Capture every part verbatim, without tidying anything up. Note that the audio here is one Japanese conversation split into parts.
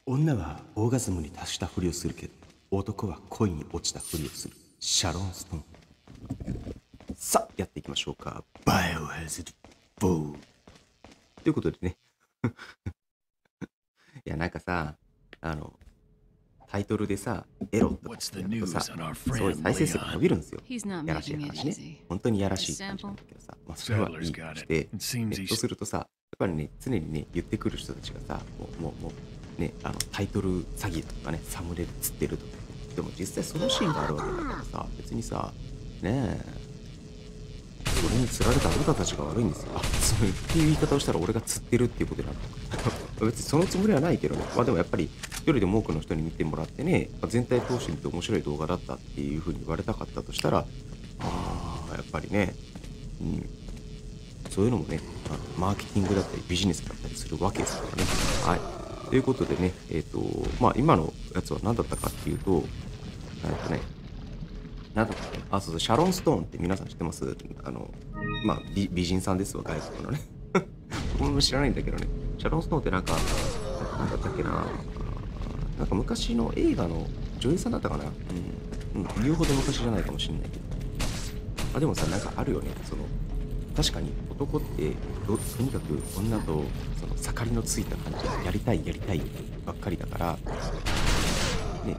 女はオーガズムに達したふりをするけど、男は恋に落ちたふりをする。シャロン・ストーン。さあ、やっていきましょうか。バイオハザードよん。ということでね。いや、なんかさ、あの、タイトルでさ、エロとかってやるとさ、すごい再生数が伸びるんですよ。やらしい話ね。本当にやらしい感じなんだけどさ、まあ、それはいいとして、ね、とするとさ、やっぱりね、常にね、言ってくる人たちがさ、もう、もう、もう、ね、あの、タイトル詐欺とかね、サムネで釣ってるとか。でも実際そのシーンがあるわけだからさ、別にさ、ねえ、それに釣られたあなたたちが悪いんですよ。あ、そういうっていう言い方をしたら俺が釣ってるっていうことになるのか。別にそのつもりはないけどね。まあでもやっぱり一人でも多くの人に見てもらってね、全体通して見て面白い動画だったっていうふうに言われたかったとしたら、ああ、やっぱりね、うん、そういうのもね、あのマーケティングだったりビジネスだったりするわけですからね。はい。ということでね、えっ、と、まあ今のやつは何だったかっていうと、えっとね、なんだっけ、あ、そうそう、シャロン・ストーンって皆さん知ってます？あの、まあ、美美人さんですわ、外国のね。僕も知らないんだけどね。シャロン・ストーンってなんか、なんだったっけな、あーなんか昔の映画の女優さんだったかな。うん。うん、言うほど昔じゃないかもしれないけど。あ、でもさ、なんかあるよね。その、確かに男ってど、とにかく女とその盛りのついた感じでやりたいやりたいばっかりだから、ね、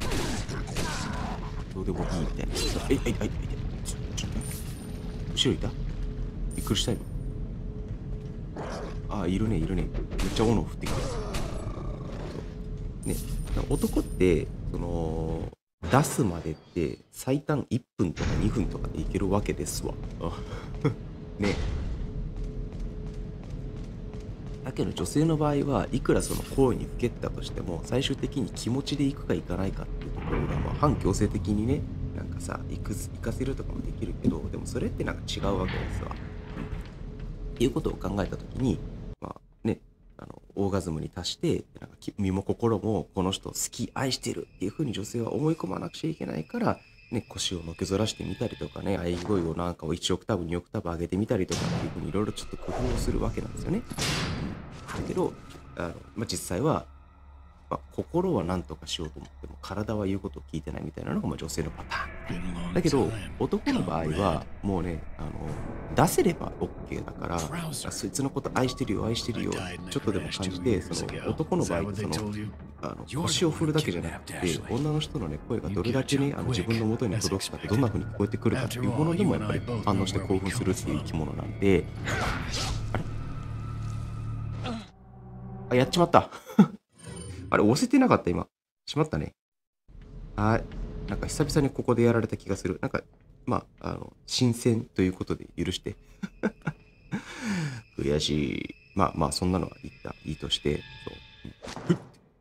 どうでもいいみたいな。え、え、え、え、え、ちょちょ後ろいたびっくりした今。あ、いるね、いるね。めっちゃ斧振ってきてる。ね、男って、その、出すまでって最短いっぷんとかにふんとかでいけるわけですわ。あね。だけど女性の場合はいくらその行為にふけったとしても最終的に気持ちで行くか行かないかっていうところがまあ反強制的にね、なんかさ行く行かせるとかもできるけど、でもそれってなんか違うわけですわ。っていうことを考えたときに、まあね、あの、オーガズムに達して、なんかき身も心もこの人を好き、愛してるっていうふうに女性は思い込まなくちゃいけないから、ね、腰をのけぞらしてみたりとかね、愛声をなんかをいちオクターブ、にオクターブ上げてみたりとかっていうふうにいろいろちょっと工夫をするわけなんですよね。うん、だけど、あの、まあ、実際は、まあ、心は何とかしようと思っても体は言うことを聞いてないみたいなのがまあ女性のパターンみたいな。だけど男の場合はもうね、あの出せれば OK だから、あそいつのこと愛してるよ愛してるよちょっとでも感じて、その男の場合ってそのあの腰を振るだけじゃなくて、女の人のね声がどれだけねあの自分の元に届くかってどんな風に聞こえてくるかっていうものでもやっぱり反応して興奮するっていう生き物なんで、あれあやっちまったあれ押せてなかった今。しまったね。はい。なんか久々にここでやられた気がする。なんか、まあ、あの、新鮮ということで許して。悔しい。まあまあ、そんなのはいいかいいとして、そう。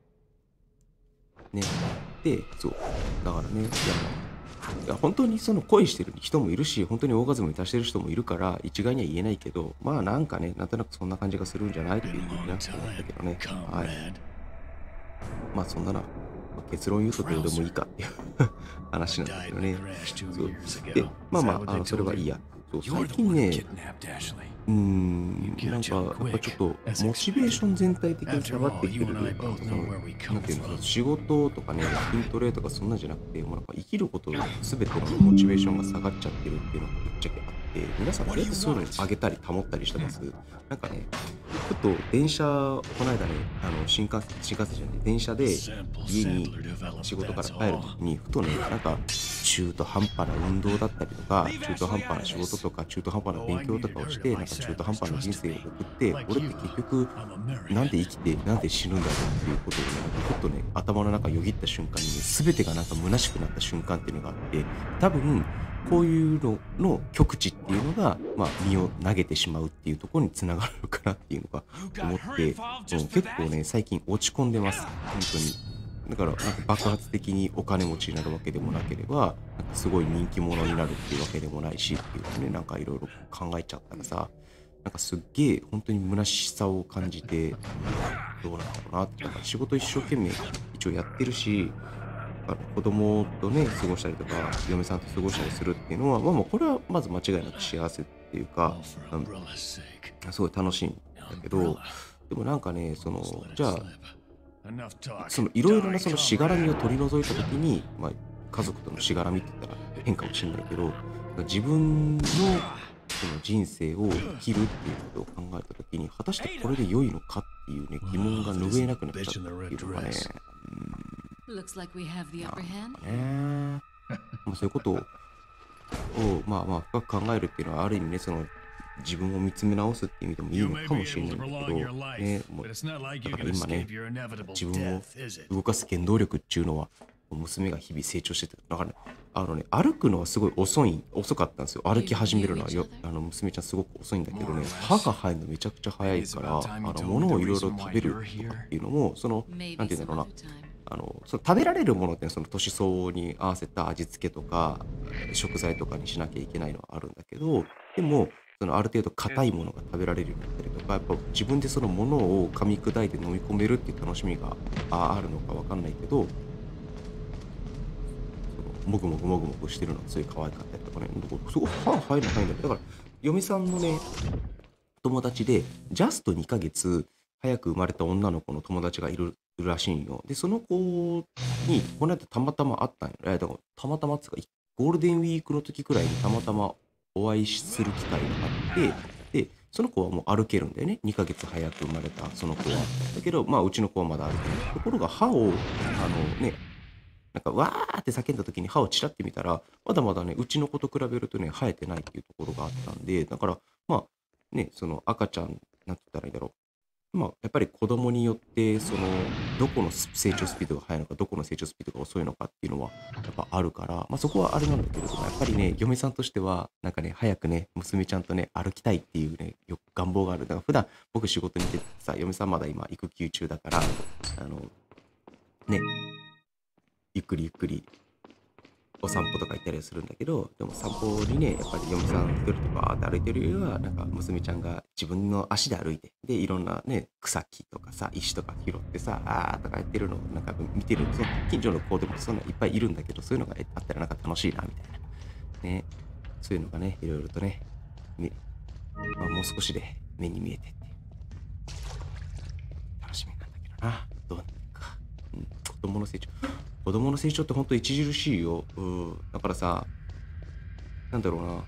ね。で、そう。だからね、いや、いや本当にその恋してる人もいるし、本当にオーガズムに達してる人もいるから、一概には言えないけど、まあなんかね、なんとなくそんな感じがするんじゃないっていうふうになって思ったけどね。はい。まあそんなな、まあ結論言うとどうでもいいかっていう話なんだけどね。そう。で、まあまあ、あの、それはいいや。そう、最近ね、うーん、なんか、やっぱちょっと、モチベーション全体的に下がってきてるというか、その、なんていうのかな、仕事とかね、筋トレとかそんなんじゃなくて、もうなんか生きること全てのモチベーションが下がっちゃってるっていうのがぶっちゃけあって、皆さんどうやってそういうの上げたり保ったりしてます？なんかね、ちょっと電車、この間ね、あの、新幹線、新幹線じゃない、電車で家にあの仕事から帰るときに、ふとね、なんか中途半端な運動だったりとか、中途半端な仕事とか、中途半端な勉強とかをして、なんか中途半端な人生を送って、俺って結局、なんで生きて、なんで死ぬんだろうっていうことをね、なんかふっとね、頭の中よぎった瞬間にね、全てがなんか虚しくなった瞬間っていうのがあって、多分、こういうのの極致っていうのが、まあ、身を投げてしまうっていうところに繋がるのかなっていうのが思って、もう結構ね、最近落ち込んでます。本当に。だから、なんか爆発的にお金持ちになるわけでもなければ、なんかすごい人気者になるっていうわけでもないしっていうのね、なんかいろいろ考えちゃったらさ、なんかすっげえ本当に虚しさを感じて、うん、どうなんだろうなって、なんか仕事一生懸命一応やってるし、あの子供とね、過ごしたりとか、嫁さんと過ごしたりするっていうのは、まあまあ、これはまず間違いなく幸せっていうか、うん、すごい楽しいんだけど、でもなんかね、その、じゃあ、 Enough talk. そのいろいろな Die, そのしがらみを comrade. 取り除いた時に、まあ、家族とのしがらみって言ったら変かもしれないけど、自分のその人生を生きるっていうことを考えた時に、果たしてこれで良いのかっていうね、疑問が Wow, 拭え this なくなっちゃった bitch っ in the て red いうのがね、 dress. Looks like we have the なん upper hand. かね、まあ、そういうことを、まあまあ深く考えるっていうのはある意味ね、その自分を見つめ直すっていう意味でもいい You の may か be もしれ able ない to んだけ prolong ど、 your ね、 life, もう but it's not like だ you から can 今ね、 escape your inevitable 自分を death, is it? 動かす原動力っていうのは、娘が日々成長してて、だからね、あのね、歩くのはすごい遅い、遅かったんですよ。歩き始めるのはよ、あの娘ちゃんすごく遅いんだけどね、歯が生えるのめちゃくちゃ早いから、あの物をいろいろ食べるとかっていうのも、その、なんて Maybe いうんだ some ろうな、 other time. あのその食べられるものって、その年相応に合わせた味付けとか食材とかにしなきゃいけないのはあるんだけど、でもそのある程度硬いものが食べられるようになったりとか、やっぱ自分でそのものを噛み砕いて飲み込めるっていう楽しみがああるのかわかんないけど、そのもぐもぐもぐもぐしてるのがすごい可愛かったりとかね、すごい歯入るの早いんだけど、だから嫁さんのね、友達でジャストにかげつ早く生まれた女の子の友達がいるらしいんよ。で、その子にこの間たまたま会ったんよ。えだからたまたまっつうか、ゴールデンウィークの時くらいにたまたまお会いする機会があって、で、その子はもう歩けるんだよね。にかげつ早く生まれたその子は。だけど、まあ、うちの子はまだ歩けない。ところが歯を、あのね、なんかわーって叫んだ時に歯をちらってみたら、まだまだね、うちの子と比べるとね、生えてないっていうところがあったんで、だから、まあ、ね、その赤ちゃん、なんて言ったらいいんだろう。まあ、やっぱり子供によって、その、どこのす成長スピードが速いのか、どこの成長スピードが遅いのかっていうのは、やっぱあるから、まあそこはあれなんだけれども、やっぱりね、嫁さんとしては、なんかね、早くね、娘ちゃんとね、歩きたいっていうね、よ願望がある。だから普段、僕仕事に出てさ、嫁さんまだ今育休中だから、あの、ね、ゆっくりゆっくりお散歩とか行ったりはするんだけど、でも散歩にね、やっぱり嫁さん一人でバーって歩いてるよりは、なんか娘ちゃんが自分の足で歩いて、で、いろんなね、草木とかさ、石とか拾ってさ、あーとかやってるのをなんか見てる。その近所の子でもそんないっぱいいるんだけど、そういうのがあったらなんか楽しいな、みたいな。ね。そういうのがね、いろいろとね、ね、まあ、もう少しで目に見えてって、楽しみなんだけどな。どうなるか。うん、子供の成長。子供の成長ってほんと著しいよ。うん。だからさ、なんだろうな。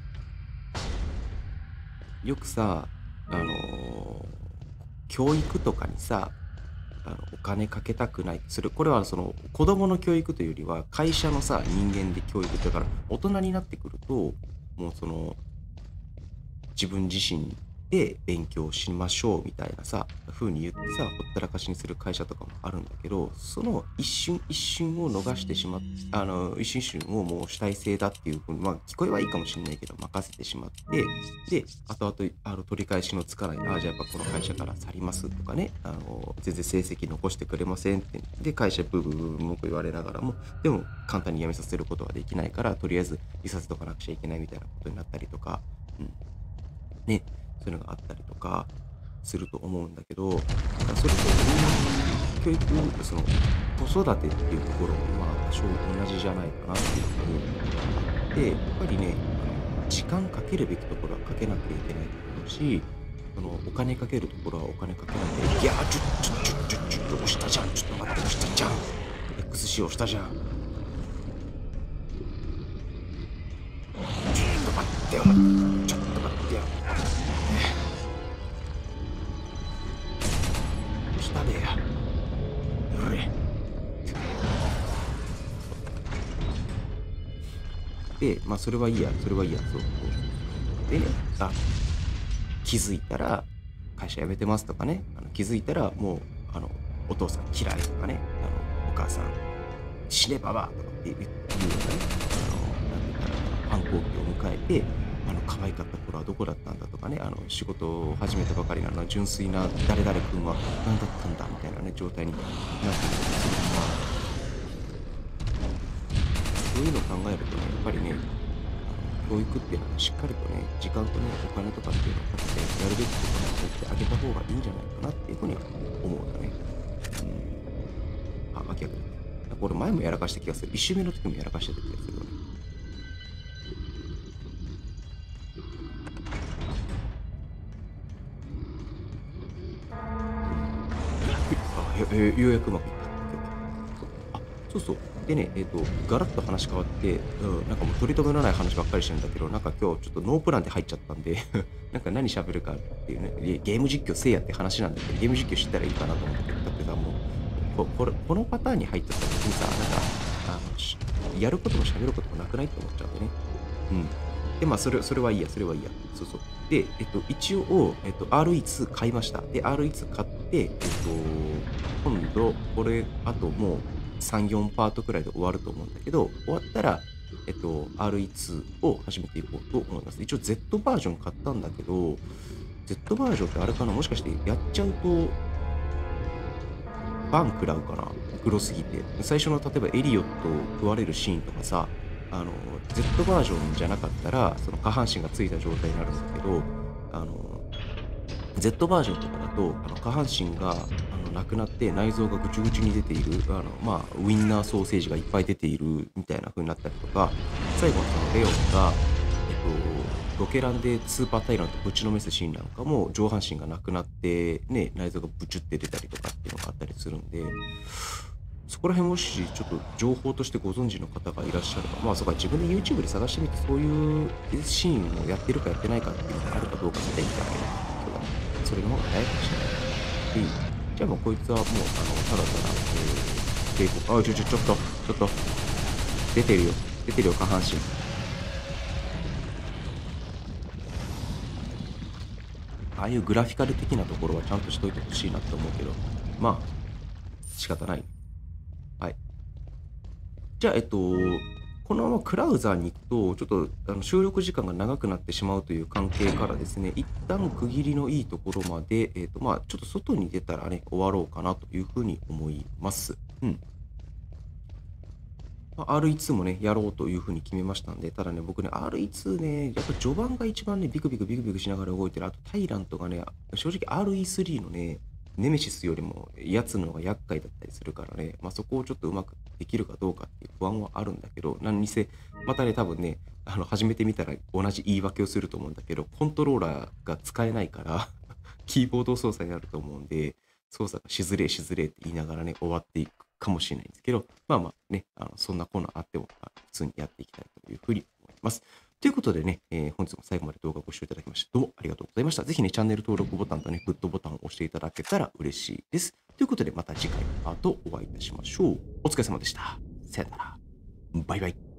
よくさ、あのー教育とかにさ、あのお金かけたくない。それ、これはその子供の教育というよりは、会社のさ、人間で教育だから、大人になってくると、もうその、自分自身で勉強しましょうみたいなさ、風に言ってさ、ほったらかしにする会社とかもあるんだけど、その一瞬一瞬を逃してしまっあの、一瞬一瞬をもう主体性だっていう風に、まあ、聞こえはいいかもしれないけど、任せてしまって、で、後々、あの、取り返しのつかない、ああ、じゃあやっぱこの会社から去りますとかね、あの、全然成績残してくれませんって、で、会社ブーブーブー文句言われながらも、でも簡単に辞めさせることはできないから、とりあえずいさせとかなくちゃいけないみたいなことになったりとか、うん。ね、そういうのがあったりとかすると思うんだけど、だからそれと教育、その子育てっていうところもまあ多少同じじゃないかなっていうふうに思うのがあって、やっぱりね、あの時間かけるべきところはかけなきゃいけないと思うし、そのお金かけるところはお金かけなきゃいけない。いやー、ちょちょちょちょちょっと押したじゃん、ちょっと待って、押したじゃん、 エックスシー 押したじゃん、ちょっと待ってよ、ちょっと待ってよ、したべや、うれで、まあそれはいいや、それはいいや、そうそうそうでね、あ、気づいたら会社辞めてますとかね、あの気づいたらもうあのお父さん嫌いとかね、あのお母さん死ねばばとかって言う言うようなね、あのなんて言ったら反抗期を迎えて、あの可愛かった頃はどこだったんだとかね、あの仕事を始めたばかりのあの純粋な誰々君は何だったんだみたいなね状態になっていたりするから、そういうのを考えるとね、やっぱりね、あの教育っていうのはしっかりとね、時間とね、お金とかっていうのをかけてやるべきことをやってあげた方がいいんじゃないかなっていうふうには思うよね。うん。あ、逆だ。これ前もやらかした気がする。一周目の時もやらかしてた気がするよね。あ、 え、えーようやくうまくいった。そうあ、そうそう。でね、えっと、ガラッと話変わって、うん、なんかもう取り留めのない話ばっかりしてるんだけど、なんか今日ちょっとノープランで入っちゃったんでなんか何喋るかっていうね、ゲゲーム実況せいやって話なんだけど、ゲーム実況したらいいかなと思うんだけど、だってさ、もう、ここれこのパターンに入っちゃったら別にさ、なんか、あの、しやることも喋ることもなくないって思っちゃうんでね。うん。で、まあ、それそれはいいや、それはいいや。そうそう。で、えっと、一応、えっと、アールイーツー 買いました。で、アールイーツー 買って、えっと、今度、これ、あともうさん、よんパートくらいで終わると思うんだけど、終わったら、えっと、アールイーツー を始めていこうと思います。一応 Z バージョン買ったんだけど、Z バージョンってあれかなもしかしてやっちゃうと、バン食らうかなグロすぎて。最初の例えばエリオットを食われるシーンとかさ、あの、Z バージョンじゃなかったら、その下半身がついた状態になるんだけど、あの、Z バージョンとかだと、あの下半身があのなくなって内臓がぐちゅぐちゅに出ている、あの、まあ、ウインナーソーセージがいっぱい出ているみたいな風になったりとか、最後のそのレオンが、えっと、ロケランでスーパータイランとぶちのめすシーンなんかも上半身がなくなって、ね、内臓がブチュって出たりとかっていうのがあったりするんで、そこら辺もしちょっと情報としてご存知の方がいらっしゃれば、まあそうか、自分で YouTube で探してみて、そういうシーンをやってるかやってないかっていうのがあるかどうか見てみたらね、そうだね、それの方が早いかもしれない。うん。じゃあもうこいつはもう、あの、ただただ、えー、抵抗、あ、ちょ、ちょ、ちょっと、ちょっと、出てるよ。出てるよ、下半身。ああいうグラフィカル的なところはちゃんとしといてほしいなって思うけど、まあ、仕方ない。はい。じゃあ、えっと、このままクラウザーに行くと、ちょっとあの収録時間が長くなってしまうという関係からですね、一旦区切りのいいところまで、えっと、まあ、ちょっと外に出たらね、終わろうかなというふうに思います。うん。まあ、アールイーツー もね、やろうというふうに決めましたんで、ただね、僕ね、アールイーツー ね、やっぱ序盤が一番ね、ビクビクビクビクしながら動いてる。あと、タイラントがね、正直 アールイースリー のね、ネメシスよりもやつの方が厄介だったりするからね、まあ、そこをちょっとうまくできるかどうかっていう不安はあるんだけど、何にせ、またね、多分ね、あの、始めてみたら同じ言い訳をすると思うんだけど、コントローラーが使えないからキーボード操作になると思うんで、操作がしづれえしづれえって言いながらね、終わっていくかもしれないんですけど、まあまあね、あのそんなコーナーあっても、まあ普通にやっていきたいというふうに思います。ということでね、えー本日も最後まで動画をご視聴いただきまして、どうもありがとうございました。ぜひね、チャンネル登録ボタンとね、グッドボタンを押していただけたら嬉しいです。ということで、また次回のパートお会いいたしましょう。お疲れ様でした。さよなら。バイバイ。